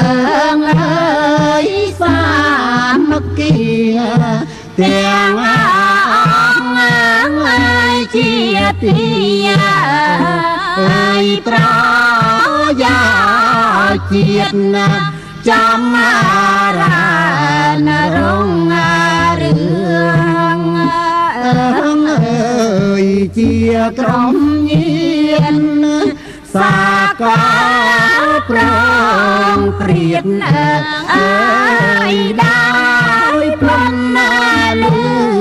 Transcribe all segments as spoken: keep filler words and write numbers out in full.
ơn ơi xa mất kia tiếng ông ơi chia tia ơi trao gia chiết chăm ra rong rương ơn ơi chia trong nhiên xa có prong triệt ơi đau plon lư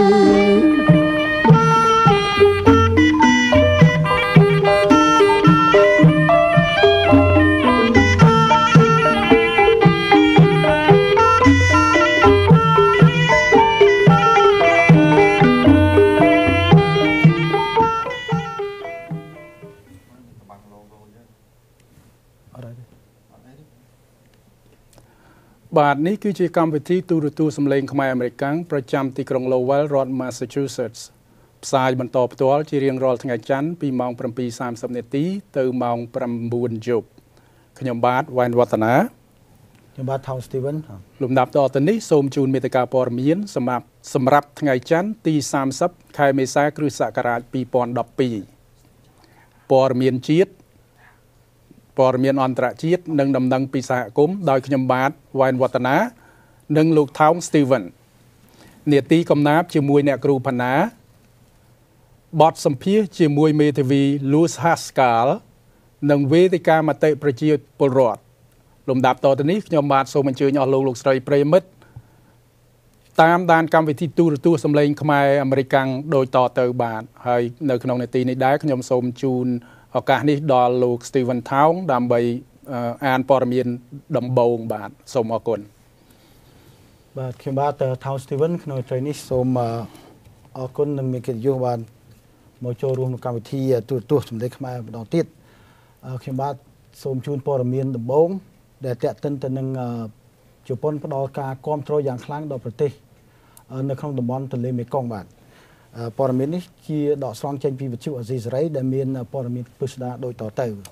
บาทนี้คือกิจกรรมวิธีตูรูตูสำเร็จขมายอเมริกันประจำที่กรุงโลเวลรัฐมาสซาชูเซตส์สายบรรทบตัวที่เรียงรอทั้งจันทร์ปีมองประปีสามสิบนาทีตื่นมองประบุญจบขยมบาทวันวัฒนาขยมบาททาวสตีเวนลุมดับต่อตอนนี้โสมจูนเมตกาปอร์มีนสำหรับสำหรับทั้งจันทร์ตีสามสิบไคเมษายนคริสต์ศักราชปีปอนดับปีปอร์มีนจีดปอร์มีนอันตรจีดหนึ่งดำดังปีสหกุมโดยขยมบาทวันวัฒนาหนึ่งลูกท้องสตีเวนเนตีกำนับเชื่อมวยเนกรูพนาบอดสัมพีเชื่อมวยเมทวีลูสฮัสกาลหนึ่งเวทีการมาเตะประจีปรอดลมดับต่อตอนนี้ขยมบาทโซมันเชื่อยอลูกลูกสไตรเปรมิดตามด้านการวิธีตูรตูสำเร็จขมายอเมริกันโดยต่อเติบาทให้ในขนมเนตีในได้ขยมโซมจูนโอกาสนี้ดอลลูกสตีเวนท้องดำใบอ่านปอร์มีนดำโบงบาทสมอกุลบาทเขียนบาททาวสตีเวนขนมเทรนิสสมออกุลนึงมีกิจยุบานโมโจรวมการวิธีตัวตัวสมเด็จขมายดอกติดเขียนบาทสมชูนปอร์มีนดำโบงแต่แต่ตึนแต่หนึ่งจุปนพดอการกอมโตรอย่างครั้งดอกประเทศในขนมดำบอลทะเลเมกองบาทปอร์มีนนี้คือดอกสองเชนพีวิจิวอซิสไรแต่มีนปอร์มีนพุชดาโดยต่อเติม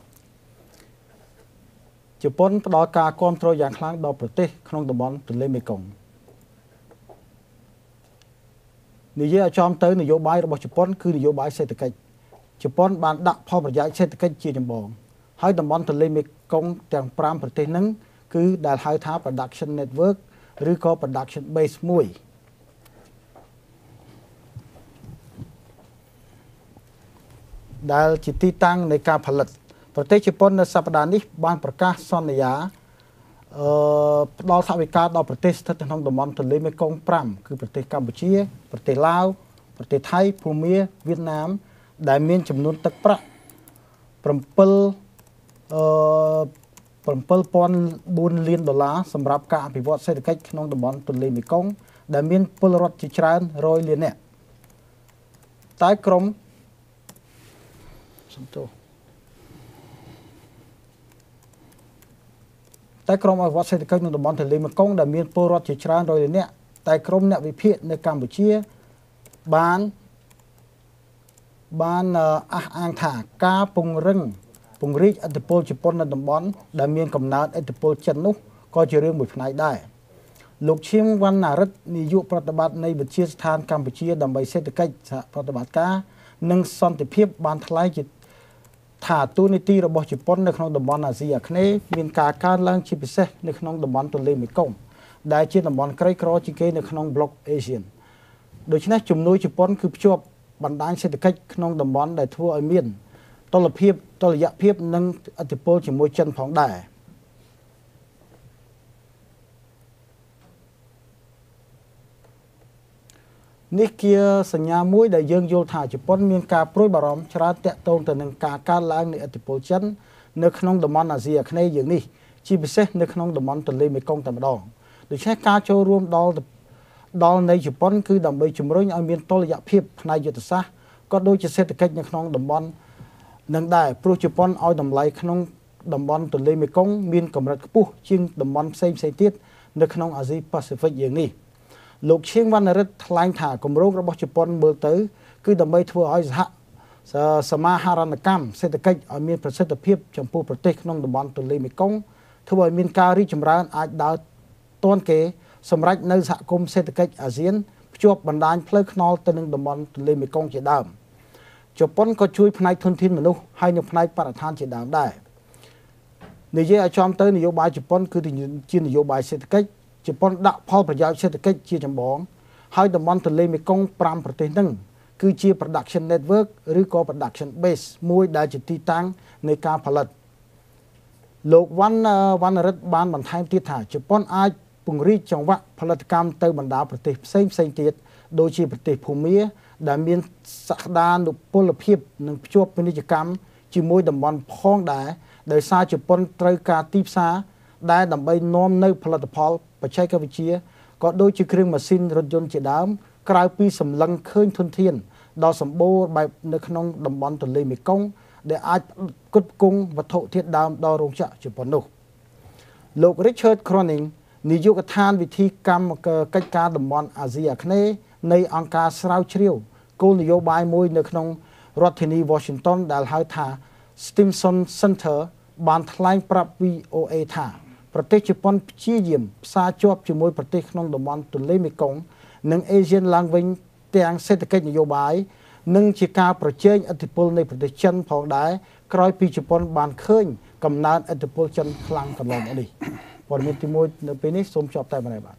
จุปนพดอการกอมโตรอย่างครั้งดอกประเทศขนมดำบอลทะเลเมกองนิยามจอมเตยนโยบายระบบญี่ปุ่นคือนโยบายเศรษฐกิจญี่ปุ่นบานดักพอประหยัดเศรษฐกิจจีนจำบองให้ตำบลทะเลเมกงแต่งปรามประเทศนั้นคือได้ให้ท้า production network หรือก็ production base มวยได้จิตที่ตั้งในการผลิตประเทศญี่ปุ่นในสัปดาห์นี้บานประกาศสัญญาดอลทวิกาดอลประเทศที่ทางตะวันตกเลยไม่กงปรำคือประเทศกัมพูชีประเทศลาวประเทศไทยภูมิเวียดนามได้มีจำนวนตักประปรำเปิลปรำเปิลปอนบุญเลียนดอลลาร์สำหรับการอภิวัตเศรษฐกิจขนมตะวันตกเลยไม่กงได้มีพลรถจิตรานรอยเลียนเนี่ยใต้กรมสัมโตแต่กรมอวัตเศรษฐกิจในตะวันทะเลมันกงได้มีโปรตีชรานโดยเนี่ยแต่กรมเนี่ยวิพิในกัมพูชีบานบานอ่างถากกาปุงรึงปุงริอัตโปลญี่ปุ่นในตะวันได้มีกำนัดอัตโปลจันนุก็จะเรื่องบุญนายได้ลูกชิมวันนารัตนิยุปฏิบัติในบัญชีสถานกัมพูชีดำไปเศรษฐกิจปฏิบัติการหนึ่งสันติเพียบบานทลายจิตถ้าตัวนิติระบบญี่ปุ่นในขนมดำบอลอาเซียนนี้มีการการล้างชิพิเศษในขนมดำบอลตัวเล็กไม่กงได้เช่นดำบอลใกล้ครอจิเกในขนมบล็อกเอเชียนโดยเฉพาะจุ่มนุ้ยญี่ปุ่นคือช่วยบรรดาเศรษฐกิจขนมดำบอลได้ทั่วอาเมียนตลอดเพียบตลอดยะเพียบนั่งอัติโปลจิมวยจันทร์ของได้นี่เกี่ยสัญญามุ้ยได้ยังโยธาญี่ปุ่นมีการโปรยบารมชราเตะตรงแต่หนึ่งการการล้างในอัติโปลจันในขนมดำมันอาเซียนในอย่างนี้ชีพิเศษในขนมดำมันทะเลไม่กงแต่มาดองโดยใช้การโจรวมดอลดอลในญี่ปุ่นคือดำไปจุ่มร้อยอาเมียนตลอดยะเพียบในยุทธศาสตร์ก็โดยจะเศรษฐกิจในขนมดำมันนั่งได้โปรญี่ปุ่นเอาดำไหลขนมดำมันทะเลไม่กงมีกำลังปุ๊บจึงดำมันเซมเซติสในขนมอาเซียนแปซิฟิกอย่างนี้ลูกเชียงวันรัฐทลายถากรมโรคระบบญี่ปุ่นเบอร์เตอร์คือดำไปทัวร์ไอซ์ฮะสมาหารณกรรมเศรษฐกิจมีประสิทธิภาพจำพวกประเทศน้องดำบอลตัวเล็กไม่กงทធ្វើឲ្យមានការរីកចម្រើនអាចដើរទាន់គេសម្រាប់នៅសហគមន៍សេដ្ឋកិច្ចអាស៊ានភ្ជាប់បណ្ដាញផ្លូវថ្នល់ទៅនឹងតំបន់ទន្លេមេគង្គជាដើមជប៉ុនក៏ជួយផ្នែកធនធានមនុស្សហើយនៅផ្នែកបរិស្ថានជាដើមដែរនិយាយឲ្យចំទៅនយោបាយជប៉ុនគឺជានយោបាយសេដ្ឋកិច្ចជប៉ុនដាក់ផលប្រយោជន៍សេដ្ឋកិច្ចជាចម្បងហើយតំបន់ទន្លេមេគង្គប្រាំប្រទេសហ្នឹងគឺជា production network ឬក៏ production base មួយដែលជាទីតាំងនៃការផលិតលោកវណ្ណវណ្ណរិទ្ធបានបន្ថែមទៀតថាជប៉ុនអាចពង្រីកចង្វាក់ផលិតកម្មទៅបណ្ដាប្រទេសផ្សេងផ្សេងទៀតដូចជាប្រទេសភូមាដែលមានសក្តានុពលភាពនិងភ្ជាប់ពាណិជ្ជកម្មជាមួយតំបន់ផងដែរដោយសារជប៉ុនត្រូវការទីផ្សារដែលដើម្បីនាំនៅផលិតផលបច្ចេកវិទ្យាក៏ដូចជាគ្រឿងម៉ាស៊ីនរថយន្តជាដើមក្រៅពីសម្លឹងឃើញធនធានដ៏សម្បូរបែបនៅក្នុងតំបន់ទន្លេមេគង្គដែលអាចផ្គត់ផ្គង់វត្ថុធាតុដើមដល់រោងចក្រជប៉ុននោះលោក Richard Cronin នាយកដ្ឋានវិធីកម្មកិច្ចការតំបន់អាស៊ីអាគ្នេយ៍នៃអង្គការស្រាវជ្រាវគោលនយោបាយមួយនៅក្នុងរដ្ឋធានី Washington ដែលហៅថា Stimson Center បានថ្លែងប្រាប់ V O A ថាប្រទេសជប៉ុនព្យាយាមផ្សារជាប់ជាមួយប្រទេសក្នុងតំបន់ទន្លេមេគង្គនិង Asian ឡើងវិញទាំងសេដ្ឋកិច្ចនយោបាយនិងជាការប្រជែងឥទ្ធិពលនៃប្រទេសចិនផងដែរក្រោយពីជប៉ុនបានឃើញកំណើនឥទ្ធិពលចិនខ្លាំងកន្លងមកនេះព័ត៌មានទីមួយនៅពេលនេះសូមចប់តែប៉ុណ្ណេះបាទ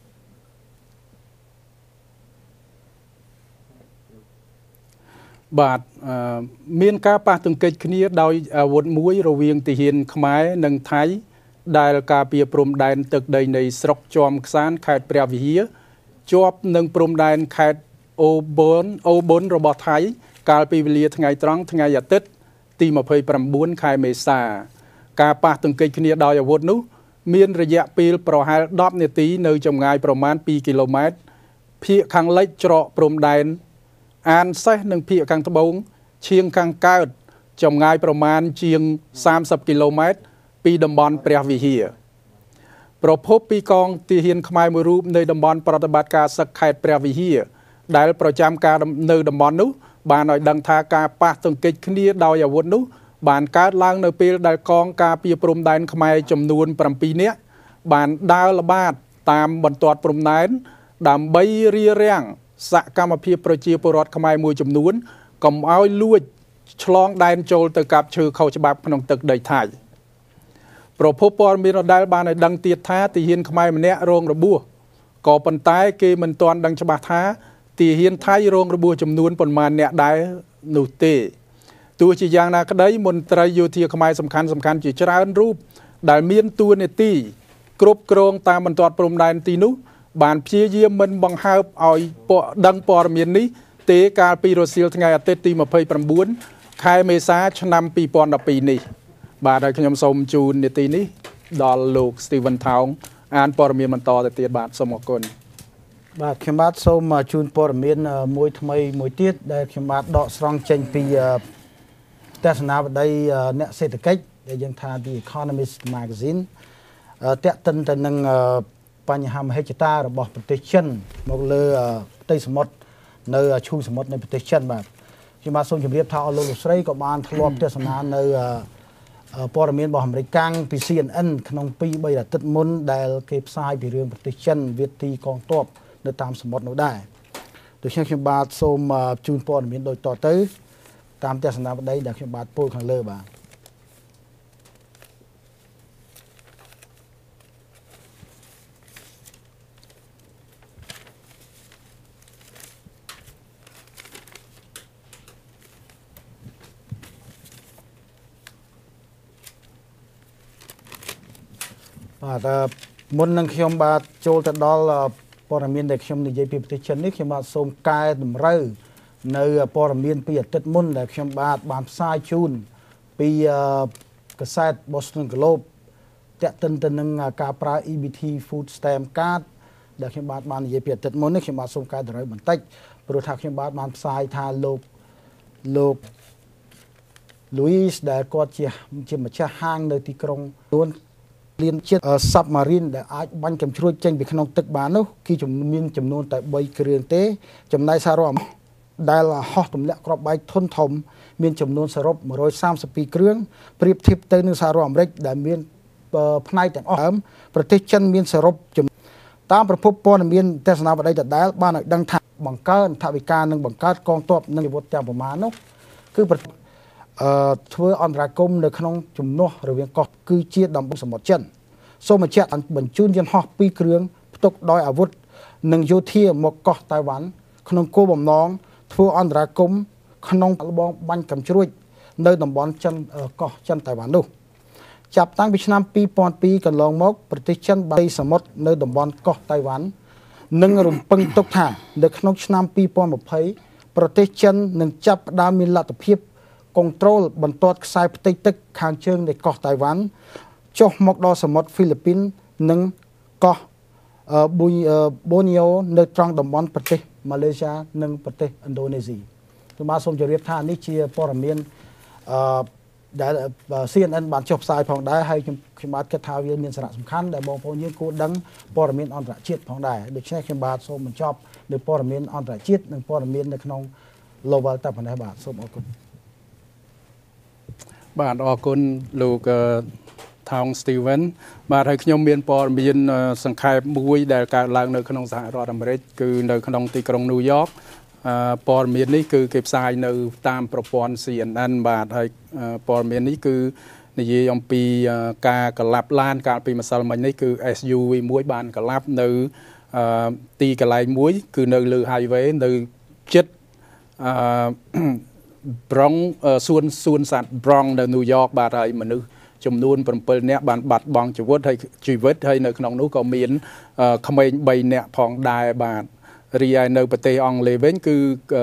បាទមានការប៉ះទង្គិចគ្នាដោយអាវុធមួយរវាងទាហានខ្មែរនិងថៃដែលការពារព្រំដែនទឹកដីនៃស្រុកជាំខ្សានខេត្តព្រះវិហារជាប់នឹងព្រំដែនខេត្តអូប៊ុនអូប៊ុនរបស់ថៃកាលពីវេលាថ្ងៃត្រង់ថ្ងៃអាទិត្យទីម្ភៃប្រាំបួនខែមេសាការប៉ះទង្គិចគ្នាដោយអាវុធនោះមានរយៈពេលប្រហែលដប់នាទីនៅចម្ងាយប្រមាណពីរគីឡូម៉ែត្រភាគខាងលិចច្រកព្រំដែនអានសេះនិងភាគខាងត្បូងឈៀងខាងកើតចម្ងាយប្រមាណជាងសាមសិបគីឡូម៉ែត្រពីតំបន់ព្រះវិហារប្រភពពីកងទាហានខ្មែរមួយរូបនៅតំបន់ប្រតិបត្តិការសឹកខេត្តព្រះវិហារដែលប្រចាំការនៅតំបន់នោះបានឲ្យដឹងថាការប៉ះទង្គិចគ្នាដោយអាវុធនោះបានកើតឡើងនៅពេលដែលកងការពារព្រំដែនខ្មែរចំនួនប្រាំពីរនាក់បានដើរល្បាតតាមបន្ទាត់ព្រំដែនដើម្បីរារាំងសកម្មភាពប្រជាពលរដ្ឋខ្មែរមួយចំនួនកុំឲ្យលួចឆ្លងដែនចូលទៅកាប់ឈើខុសច្បាប់ក្នុងទឹកដីថៃប្រភពព័ត៌មានដដែលបានឲ្យដឹងទៀតថាទាហានខ្មែរម្នាក់រងរបួសក៏ប៉ុន្តែគេមិនទាន់ដឹងច្បាស់ថាទាហានថៃរងរបួសចំនួនប៉ុន្មានអ្នកដែរនោះទេទោះជាយ៉ាងណាក្តីមន្ត្រីយោធាខ្មែរសំខាន់សំខាន់ជាច្រើនរូបដែលមានតួនាទីគ្រប់គ្រងតាមបន្ទាត់ព្រំដែនទីនោះបានព្យាយាមមិនបង្ហើបឲ្យដឹងព័ត៌មាននេះទេកាលពីរសៀលថ្ងៃអាទិត្យទីម្ភៃប្រាំបួនខែមេសាឆ្នាំពីរពាន់ដប់ពីរនេះបាទហើយខ្ញុំសូមជូននាទីនេះដល់លោក Steven Thong អានព័ត៌មានបន្តទៅទៀតបាទសូមអរគុណបាទខ្ញុំបាទសូមជូនព័ត៌មានមួយថ្មីមួយទៀតដែលខ្ញុំបាទដកស្រង់ចេញពីទស្សនាវដ្តីអ្នកសេដ្ឋកិច្ចដែលយើងថា The Economist Magazine តាក់ទិនទៅនឹងបញ្ហាមហិច្ឆតារបស់ប្រទេសចិនមកលើផ្ទៃសមុទ្រនៅឈូងសមុទ្រនៃប្រទេសចិនបាទខ្ញុំបាទសូមជម្រាបថាអស់លោកលោកស្រីក៏បានធ្លាប់ទស្សនានៅព័ត៌មានរបស់អាមេរិកកាំងពី C N N ក្នុងពីរបីអាទិត្យមុនដែលគេផ្សាយពីរឿងប្រទេសចិនវាទីកងទ័ពនៅតាមសមុទ្រនោះដែរដូច្នេះខ្ញុំបាទសូមជូនព័ត៌មានដូចតទៅតាមទស្សនាវដ្តីដែលខ្ញុំបាទពោលខាងលើបាទបាទមុននឹងខ្ញុំបាទចូលទៅដល់ព័ត៌មានដែលខ្ញុំនិយាយពីប្រទេសចិននេះខ្ញុំបាទសូមកែតម្រូវនៅព័ត៌មានពីអាទិត្យមុនដែលខ្ញុំបាទបានផ្សាយជូនពីកាសែត Boston Globe តាក់ទិនទៅនឹងការប្រើ E B T Food Stamp Card ដែលខ្ញុំបាទបាននិយាយពីអាទិត្យមុននេះខ្ញុំបាទសូមកែតម្រូវបន្តិចព្រោះថាខ្ញុំបាទបានផ្សាយថាលោកលោក Louis ដែលគាត់ជាជាម្ចាស់ហាងនៅទីក្រុងនួនលៀនជាតិ submarine ដែលអាចបាញ់កាំជ្រួចចេញពីក្នុងទឹកបាននោះគឺមានចំនួនតែបីគ្រឿងទេចំណែកសារ៉ាំដែលហោះទម្លាក់គ្រាប់បែកធុនធំមានចំនួនសរុបមួយរយសាមសិបពីរគ្រឿងប្រៀបធៀបទៅនឹងសារ៉ាំអាមេរិកដែលមានផ្នែកទាំងអស់ប្រទេសចិនមានសរុបតាមប្រភពព័ត៌មានទស្សនាវដ្តីដដែលបានឲ្យដឹងថាបង្កើនថវិកានិងបង្កើតកងទ័ពនិងអាវុធទាំងប្រមាណនោះគឺអឺធ្វើអន្តរាគមន៍នៅក្នុងជំនួសរវាងកោះគឺជាដំបូងសមុទ្រចិនសូមបញ្ជាក់បញ្ជូនយន្តហោះពីរគ្រឿងផ្ទុកដោយអាវុធនិងយោធាមកកោះតៃវ៉ាន់ក្នុងគោលបំណងធ្វើអន្តរាគមន៍ក្នុងលបងបាញ់កាំជ្រួចនៅតំបន់ចិនកោះចិនតៃវ៉ាន់នោះចាប់តាំងពីឆ្នាំពីរពាន់ពីរកន្លងមកប្រទេសចិនបានសមុទ្រនៅតំបន់កោះតៃវ៉ាន់និងរំពឹងទុកថានៅក្នុងឆ្នាំពីរពាន់ยี่สิบប្រទេសចិននឹងចាប់ផ្ដើមមានលទ្ធភាពគនត្រូលបន្ទាត់ខ្សែផ្ទៃទឹកខាងជើងនៃកោះតៃវ៉ាន់ចុះមកដល់សមុទ្រហ្វីលីពីននិងកោះប៊ូបូនីយ៉ូនៅត្រង់តំបន់ប្រទេសម៉ាឡេស៊ីនិងប្រទេសឥណ្ឌូនេស៊ីខ្ញុំបាទសូមជម្រាបថានេះជាព័ត៌មានអឺដែល C N N បានចុះផ្សាយផងដែរហើយខ្ញុំខ្ញុំបាទគិតថាវាមានសារៈសំខាន់ដែលបងប្អូនយើងគួរដឹងព័ត៌មានអន្តរជាតិផងដែរដូច្នេះខ្ញុំបាទសូមបញ្ចប់នៅព័ត៌មានអន្តរជាតិនិងព័ត៌មាននៅក្នុង Global តែប៉ុណ្ណេះបាទសូមអរគុណបាទអរគុណលោកថោង Steven បាទហើយខ្ញុំមានព័ត៌មានសង្ខេបមួយដែលកើតឡើងនៅក្នុងសហរដ្ឋអាមេរិកគឺនៅក្នុងទីក្រុងញូវយ៉កព័ត៌មាននេះគឺគេផ្សាយនៅតាមប្រព័ន្ធ C N N បាទហើយព័ត៌មាននេះគឺនិយាយអំពីការកលាប់ឡានកាលពីម្សិលមិញនេះគឺ S U V មួយបានកលាប់នៅទីកន្លែងមួយគឺនៅលើ highway នៅជិតអឺ Bronx សួនសួនសត្វ Bronx នៅញូវយ៉កបាទហើយមនុស្សចំនួន7នាក់បានបាត់បង់ជីវិតហើយជីវិតហើយនៅក្នុងនោះក៏មានក្មេង3នាក់ផងដែរបាទរីឯនៅប្រទេសអង់គ្លេសវិញគឺ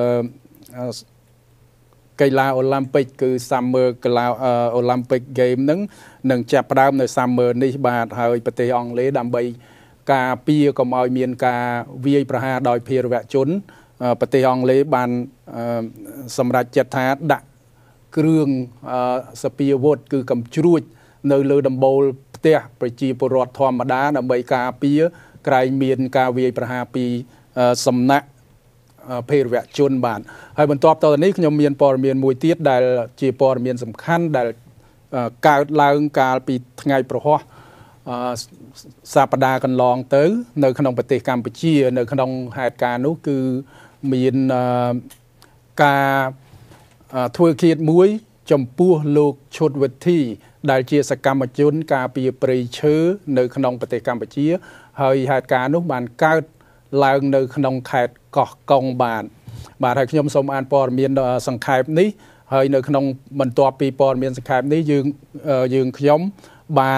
កីឡាអូឡ িম্প ពិកគឺ Summer កីឡាអូឡ িম্প ពិក Game ហ្នឹងនឹងចាប់ផ្ដើមនៅ Summer នេះបាទហើយប្រទេសអង់គ្លេសដើម្បីការពារកុំឲ្យមានការវាយប្រហារដោយភេរវជនប្រទេសអង់គ្លេសបានសម្រេចចិត្តថាដាក់គ្រឿងសពាវុធគឺកំជ្រួចនៅលើដំបូលផ្ទះប្រជាពលរដ្ឋធម្មតាដើម្បីការពារក្រែងមានការវាយប្រហារពីសំណាក់ភេរវជនបាទហើយបន្ទាប់តទៅនេះខ្ញុំមានព័ត៌មានមួយទៀតដែលជាព័ត៌មានសំខាន់ដែលកើតឡើងកាលពីថ្ងៃប្រហ័សសប្តាហ៍កន្លងទៅនៅក្នុងប្រទេសកម្ពុជានៅក្នុងហេតុការណ៍នោះគឺមានការធ្វើឃាតមួយចំពោះលោកឈុតវិធីដែលជាសកម្មជនការពារព្រៃឈើនៅក្នុងប្រទេសកម្ពុជាហើយហេតុការណ៍នោះបានកើតឡើងនៅក្នុងខេត្តកោះកុងបាទបាទហើយខ្ញុំសូមអានព័ត៌មានសង្ខេបនេះហើយនៅក្នុងបន្ទាប់ពីព័ត៌មានសង្ខេបនេះយើងយើងខ្ញុំបាន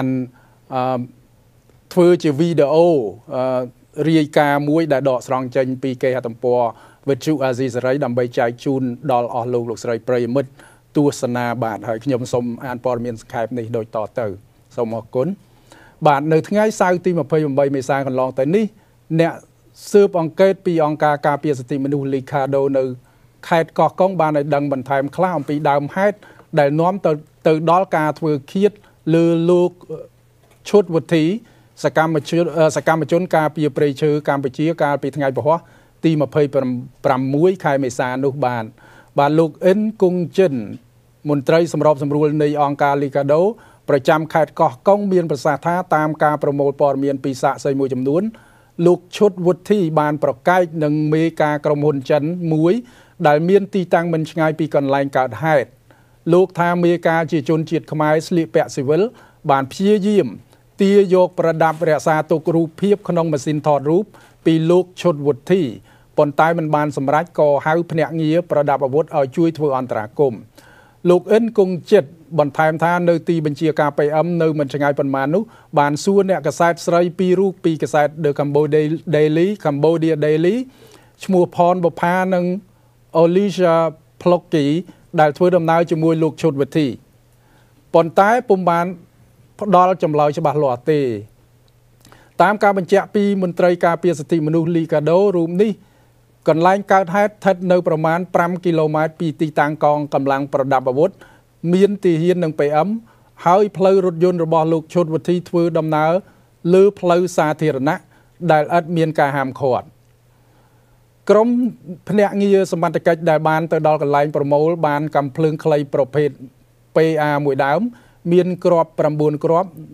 ធ្វើជាវីដេអូរាយការណ៍មួយដែលដកស្រង់ចេញពីគេហទំព័រវិទ្យុអាស៊ីសេរីដើម្បីចែកជូនដល់អស់លោកលោកស្រីប្រិយមិត្តទស្សនាបាទហើយខ្ញុំសូមអានព័ត៌មានសង្ខេបនេះដូចតទៅសូមអរគុណបាទនៅថ្ងៃសៅរ៍ទី28មេសាកន្លងទៅនេះអ្នកស៊ើបអង្កេតពីអង្គការការពារសិទ្ធិមនុស្សលីកាដូនៅខេត្តកោះកុងបានឲ្យដឹងបន្ថែមខ្លះអំពីដើមហេតុដែលនាំទៅទៅដល់ការធ្វើឃាតលើលោកឈុតវុធីសកម្មជនសកម្មជនការពារព្រៃឈើកម្ពុជាកាលពីថ្ងៃពហុទី26ខែមេសានោះបានបាទលោកអ៊ិនគង់ចិនមន្ត្រីសម្របសម្រួលនៃអង្គការលីកាដូប្រចាំខេត្តកោះកុងមានប្រសាសន៍ថាតាមការប្រមូលព័ត៌មានពីសាក្សីមួយចំនួនលោកឈុតវុធីបានប្រកែកនឹងមេការក្រុមហ៊ុនចិនមួយដែលមានទីតាំងមិនឆ្ងាយពីកន្លែងកើតហេតុលោកថាមេការជាជនជាតិខ្មែរស្លៀកពាក់ស៊ីវិលបានព្យាយាមទារយកប្រដាប់រក្សាទុករូបភាពក្នុងម៉ាស៊ីនថតរូបពីលោកឈុតវុធីប៉ុន្តែមិនបានសម្រេចក៏ហៅភ្នាក់ងារប្រដាប់អាវុធឲ្យជួយធ្វើអន្តរាគមន៍លោកអ៊ិនគង់ចិត្តបន្ថែមថានៅទីបញ្ជាការ P M នៅមិនឆ្ងាយប៉ុន្មាននោះបានសួរអ្នកកាសែតស្រីពីររូបពីកាសែត The Cambodia Daily Cambodia Daily ឈ្មោះផនបុផានិង Alicia Plocky ដែលធ្វើដំណើរជាមួយលោកឈុតវិធីប៉ុន្តែពុំបានផ្ដល់ចម្លើយច្បាស់លាស់ទេតាមការបញ្ជាក់ពីមន្ត្រីការពារសិទ្ធិមនុស្សលីកាដូរូបនេះកន្លែងកើតហេតុស្ថិតនៅប្រមាណ5គីឡូម៉ែត្រពីទីតាំងកងកម្លាំងប្រដាប់អាវុធមានទាហាននិង P M ហើយផ្លូវរថយន្តរបស់លោកឈុតវិធីធ្វើដំណើរលើផ្លូវសាធារណៈដែលឥតមានការហាមឃាត់ក្រុមភ្នាក់ងារសមត្ថកិច្ចដែលបានទៅដល់កន្លែងប្រមូលបានកាំភ្លើងខ្លីប្រភេទ P A មួយដើមមានគ្រាប់9គ្រាប់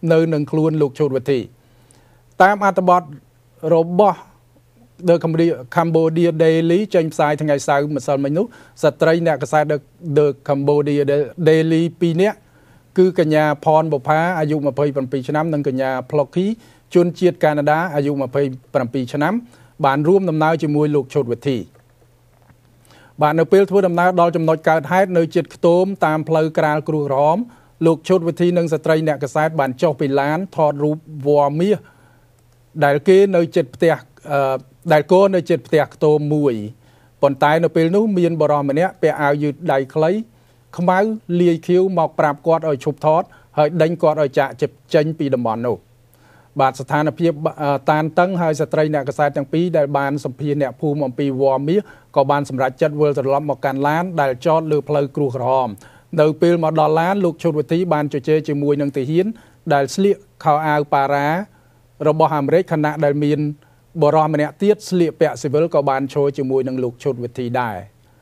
នៅនឹងខ្លួនលោកឈុតវិធីតាមអត្ថបទរបស់ The Cambodia Daily ចេញផ្សាយថ្ងៃសៅរ៍ម្សិលមិញនោះស្ត្រីអ្នកកសែត The Cambodia Daily ពីរនាក់គឺកញ្ញាផនបុផាអាយុ ยี่สิบเจ็ด ឆ្នាំនិងកញ្ញាផ្លុកគីជនជាតិកាណាដាអាយុ ยี่สิบเจ็ด ឆ្នាំបានរួមដំណើរជាមួយលោកឈុតវិធីបាននៅពេលធ្វើដំណើរដល់ចំណុចកើតហេតុនៅជិតខ្ទមតាមផ្លូវក្រាលគ្រួក្រហមលោកឈុតវិធីនិងស្ត្រីអ្នកកសែតបានចុះពីឡានថតរូបវល្លិមាសដែលគេនៅជិតផ្ទះដែលគោនៅជិតផ្ទះខ្ទមមួយប៉ុន្តែនៅពេលនោះមានបរិសម្នាក់ពាក់អាវយឺតដៃខ្លីខ្មៅលាយខៀវមកប្រាប់គាត់ឲ្យឈប់ថតហើយដេញគាត់ឲ្យចាក់ចេញពីតំបន់នោះបាទស្ថានភាពតានតឹងហើយស្ត្រីអ្នកកសែតទាំងពីរដែលបានសម្ភាសអ្នកភូមិអំពីវល្លិមាសក៏បានសម្រេចចិត្តវិលត្រឡប់មកកាន់ឡានដែលចតលើផ្លូវគ្រួក្រហមនៅពេលមកដល់ឡានលោកឈុតវិធីបានជជែកជាមួយនឹងទាហានដែលស្លៀកខោអាវប៉ារ៉ារបស់អាមេរិកខណៈដែលមានបរិសម្នាក់ទៀតស្លៀកពាក់ស៊ីវិលក៏បានឈរជាមួយនឹងលោកឈុតវិធីដែរ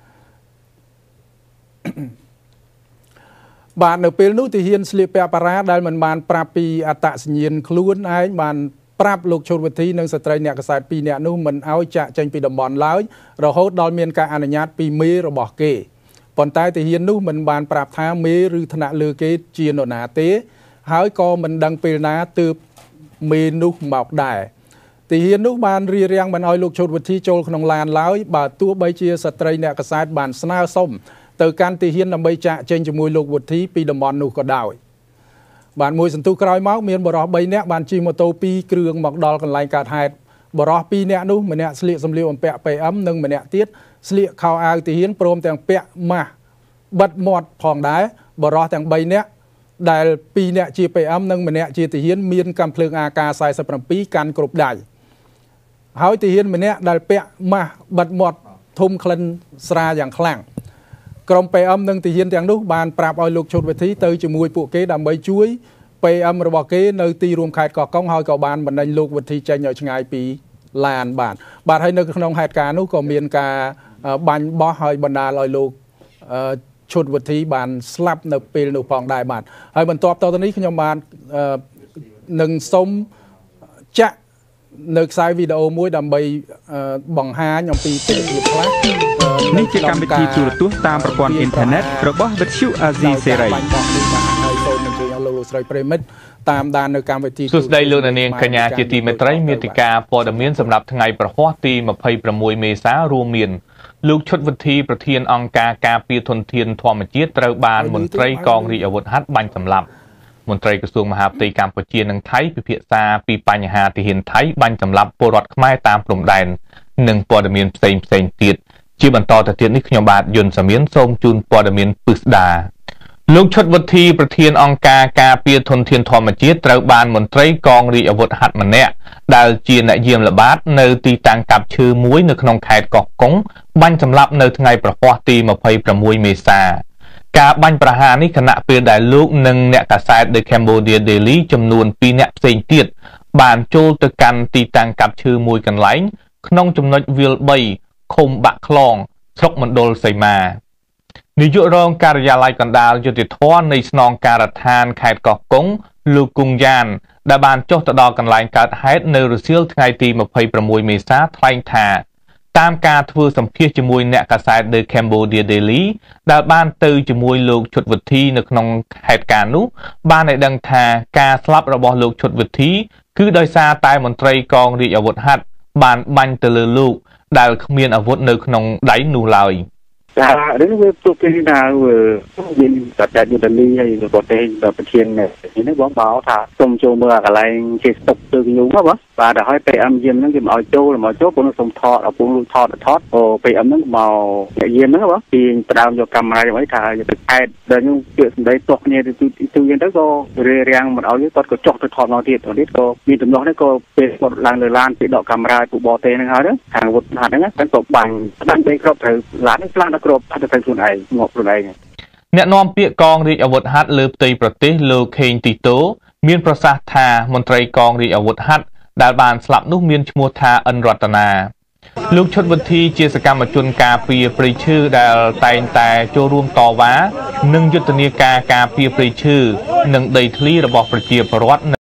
បាទនៅពេលនោះទាហានស្លៀកពាក់ប៉ារ៉ាដែលមិនបានប្រាប់ពីអត្តសញ្ញាណខ្លួនឯងបានប្រាប់លោកឈុតវិធីនិងស្ត្រីអ្នកកសែតពីរនាក់នោះមិនឲ្យចាក់ចេញពីតំបន់ឡើយរហូតដល់មានការអនុញ្ញាតពីមេរបស់គេប៉ុន្តែទាហាននោះមិនបានប្រាប់ថាមេឬថ្នាក់លើគេជានរណាទេហើយក៏មិនដឹងពេលណាទើបមេនោះមកដែរទាហាននោះបានរៀបរៀងមិនឲ្យលោកឈុតវិធីចូលក្នុងឡានឡើយបើទោះបីជាស្ត្រីអ្នកកសែតបានស្នើសុំទៅកាន់ទាហានដើម្បីចាក់ចេញជាមួយលោកវិធីពីតំបន់នោះក៏ដោយបានមួយសន្ទុះក្រោយមកមានបរិសបីនាក់បានជិះម៉ូតូពីរគ្រឿងមកដល់កន្លែងកើតហេតុបរិសពីរនាក់នោះម្នាក់ស្លៀកសម្លៀកបំពាក់ pê em និងម្នាក់ទៀតស្លៀកខោអាវទាហានព្រមទាំងពាក់ម៉ាស់បិទមាត់ផងដែរបរិសទាំងបីនាក់ដែលពីរនាក់ជា pê em និងម្នាក់ជាទាហានមានកាំភ្លើង A K สี่สิบเจ็ด កាន់គ្រប់ដៃហើយទាហានម្នាក់ដែលពាក់ម៉ាស់បិទមាត់ធំក្លិនស្រាយ៉ាងខ្លាំងក្រុម pê em និងទាហានទាំងនោះបានប្រាប់ឲ្យលោកឈុតវិធីទៅជាមួយពួកគេដើម្បីជួយ pê em របស់គេនៅទីរួមខេត្តកោះកុងហើយក៏បានបណ្ដេញលោកវិធីចេញឲ្យឆ្ងាយពីឡានបានបាទហើយនៅក្នុងហេតុការណ៍នោះក៏មានការបាញ់បោះហើយបណ្ដាលឲ្យលោកឈុតវិធីបានស្លាប់នៅពេលនោះផងដែរបាទហើយបន្ទាប់តទៅនេះខ្ញុំបាននឹងសូមចាក់នៅខ្សែវីដេអូមួយដើម្បីបង្ហាញអំពីទស្សនវិជ្ជាខ្លះនេះជាកម្មវិធីទូរទស្សន៍តាមប្រព័ន្ធអ៊ីនធឺណិតរបស់វិទ្យុអាស៊ីសេរីហើយសូមអញ្ជើញលោកលោកស្រីប្រិមិត្តតាមដាននៅកម្មវិធីសួស្តីលោកនាងកញ្ញាជាទីមេត្រីមេតិការព័ត៌មានសម្រាប់ថ្ងៃប្រហ័សទីยี่สิบหกមេសារួមមានលោកឈុតវិធីប្រធានអង្គការការពារធនធានធម្មជាតិត្រូវបានមន្ត្រីកងរាជអាវុធហត្ថបាញ់សម្លាប់មន្ត្រីក្រសួងមហាផ្ទៃកម្ពុជានិងថៃពិភាក្សាពីបញ្ហាទាហានថៃបាញ់សម្លាប់ពលរដ្ឋខ្មែរតាមព្រំដែននិងព័ត៌មានផ្សេងផ្សេងទៀតជាបន្តទៅទៀតនេះខ្ញុំបាទយុនសាមៀនសូមជូនព័ត៌មានពិស្ដាលោកឈុតវិធីប្រធានអង្គការការពារធនធានធម្មជាតិត្រូវបានមន្ត្រីកងរាជអាវុធហត្ថម្នាក់ដែលជាអ្នកយាមល្បាតនៅទីតាំងកាប់ឈើមួយនៅក្នុងខេត្តកោះកុងបាញ់សម្លាប់នៅថ្ងៃប្រហ័សទីยี่สิบหกមេសាការបាញ់ប្រហារនេះខណៈពេលដែលលោកនិងអ្នកកាសែត The Cambodia Daily ចំនួនពីរអ្នកផ្សេងទៀតបានចូលទៅកាន់ទីតាំងកាប់ឈើមួយកន្លែងក្នុងចំណុចវាលបីឃុំបាក់ខ្លងស្រុកមណ្ឌលសីមានាយករងការិយាល័យកណ្ដាលយុតិធម៌នៃស្នងការដ្ឋានខេត្តកោះកុងលោកគង់យ៉ានដែលបានចុះទៅដល់កន្លែងកើតហេតុនៅរសៀលថ្ងៃទីยี่สิบหกមេសាថ្លែងថាតាមការធ្វើសម្ភាសជាមួយអ្នកកាសែត The Cambodia Daily ដែលបានទៅជាមួយលោកឈុតវិធីនៅក្នុងហេតុការណ៍នោះបានឲ្យដឹងថាការស្លាប់របស់លោកឈុតវិធីគឺដោយសារតែមន្ត្រីកងរាជអាវុធហត្ថបានបាញ់ទៅលើលោកដែលគ្មានអាវុធនៅក្នុងដៃនោះឡើយចារឿងវាទូទៅថាយើងតែតែយុទ្ធនីហើយប្រទេសប្រធាននេះបងបោថាសុំចូលមើលកន្លែងជាស្តុកទៅញូមកបាទដល់ហើយ pê em យាមហ្នឹងគេមកឲ្យចូលមកចូលពួកនោះសុំថតឲ្យពួកនោះថតថតអូ pê em ហ្នឹងមកយាមហ្នឹងបងពីផ្ដើមយកកាមេរ៉ាមកថាទៅអែតដល់ខ្ញុំជឿសម្ដីទាស់គ្នាទៅទៅយើងទៅក៏រារាំងមិនឲ្យគាត់ក៏ចុះទៅថតមកទៀតទៀតក៏មានដំណោះនេះក៏ពេលគាត់ឡើងលើឡានពីដកកាមេរ៉ាពួកបរទេសហ្នឹងហើយខាងអាវុធហត្ថហ្នឹងគាត់ក៏បាញ់បាញ់ទៅគ្រប់ត្រូវឡាននេះខ្លាំងដល់គ្រប់ទៅទៅខ្លួនឯងងាប់ខ្លួនឯងអ្នកនាំពាក្យកងរាជអាវុធហត្ថលើផ្ទៃប្រទេសលោកខេងទីតូមានប្រសាសន៍ថាមន្ត្រីកងរាជអាវុធហត្ថដែលបានស្លាប់នោះមានឈ្មោះថាអិនរតនាលោកឈុតវិធីជាសកម្មជនការពារព្រៃឈើដែលតែងតែចូលរួមតវ៉ានិងយុទ្ធនាការការពារព្រៃឈើនិងដីធ្លីរបស់ប្រជាពលរដ្ឋ